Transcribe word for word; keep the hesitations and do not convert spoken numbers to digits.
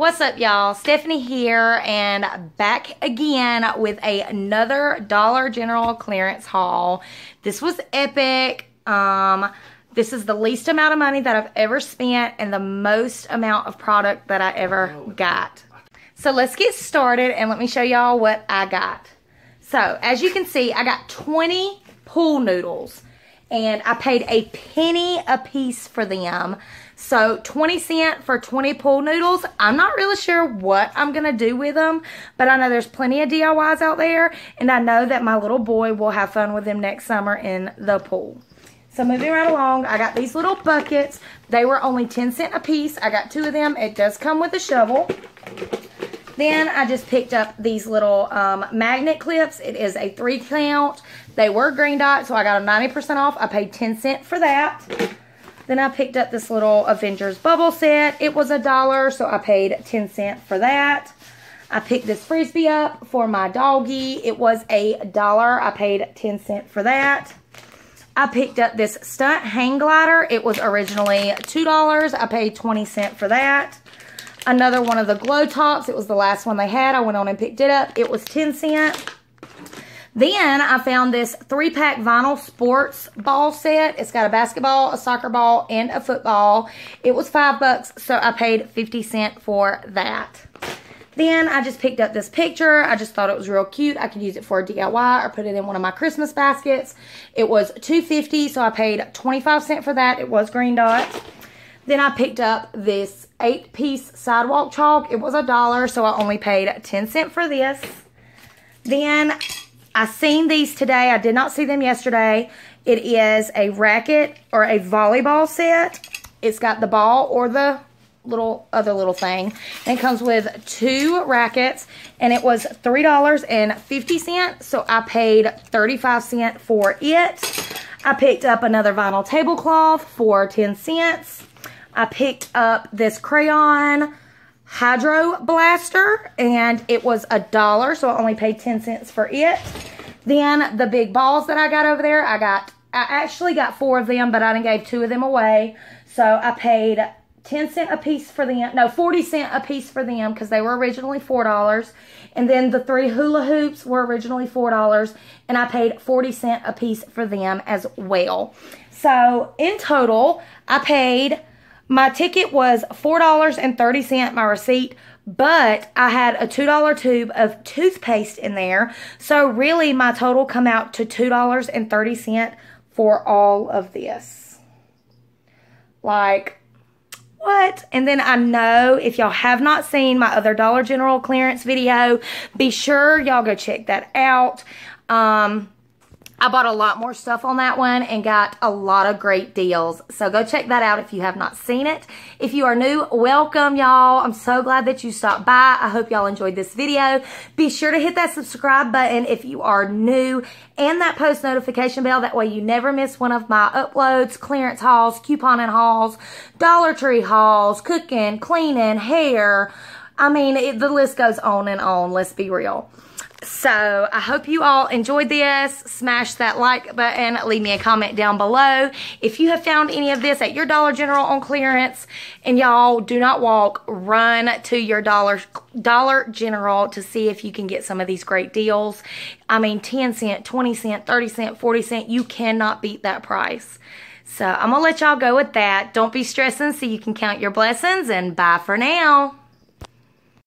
What's up, y'all? Stephanie here, and back again with a, another Dollar General clearance haul. This was epic. Um, this is the least amount of money that I've ever spent and the most amount of product that I ever got. So let's get started and let me show y'all what I got. So as you can see, I got twenty pool noodles and I paid a penny a piece for them. So twenty cents for twenty pool noodles. I'm not really sure what I'm going to do with them, but I know there's plenty of D I Ys out there, and I know that my little boy will have fun with them next summer in the pool. So moving right along, I got these little buckets. They were only ten cents a piece. I got two of them. It does come with a shovel. Then I just picked up these little um, magnet clips. It is a three count. They were green dot, so I got them ninety percent off. I paid ten cents for that. Then I picked up this little Avengers bubble set. It was a dollar, so I paid ten cents for that. I picked this Frisbee up for my doggy. It was a dollar. I paid ten cents for that. I picked up this stunt hang glider. It was originally two dollars. I paid twenty cents for that. Another one of the glow tops. It was the last one they had. I went on and picked it up. It was ten cents. Then I found this three pack vinyl sports ball set. It's got a basketball, a soccer ball, and a football. It was five bucks, so I paid fifty cents for that. Then I just picked up this picture. I just thought it was real cute. I could use it for a D I Y or put it in one of my Christmas baskets. It was two fifty, so I paid twenty-five cents for that. It was green dot. Then I picked up this eight piece sidewalk chalk. It was a dollar, so I only paid ten cents for this. Then I seen these today. I did not see them yesterday. It is a racket or a volleyball set. It's got the ball or the little other little thing. And it comes with two rackets, and it was three dollars and fifty cents, so I paid thirty-five cents for it. I picked up another vinyl tablecloth for ten cents. I picked up this crayon hydro blaster, and it was a dollar, so I only paid ten cents for it. Then the big balls that I got over there, I got, I actually got four of them, but I done gave two of them away. So I paid ten cents a piece for them, no, forty cents a piece for them, because they were originally four dollars. And then the three hula hoops were originally four dollars, and I paid forty cents a piece for them as well. So in total, I paid, my ticket was four dollars and thirty cents, my receipt, but I had a two dollar tube of toothpaste in there. So really my total come out to two dollars and thirty cents for all of this. Like, what? And then I know if y'all have not seen my other Dollar General clearance video, be sure y'all go check that out. Um... I bought a lot more stuff on that one and got a lot of great deals. So go check that out if you have not seen it. If you are new, welcome, y'all. I'm so glad that you stopped by. I hope y'all enjoyed this video. Be sure to hit that subscribe button if you are new and that post notification bell. That way you never miss one of my uploads, clearance hauls, couponing hauls, Dollar Tree hauls, cooking, cleaning, hair. I mean, it, the list goes on and on. Let's be real. So, I hope you all enjoyed this. Smash that like button. Leave me a comment down below. If you have found any of this at your Dollar General on clearance, and y'all do not walk, run to your Dollar, Dollar General to see if you can get some of these great deals. I mean, ten cents, twenty cents, thirty cents, forty cents. You cannot beat that price. So, I'm going to let y'all go with that. Don't be stressing so you can count your blessings, and bye for now.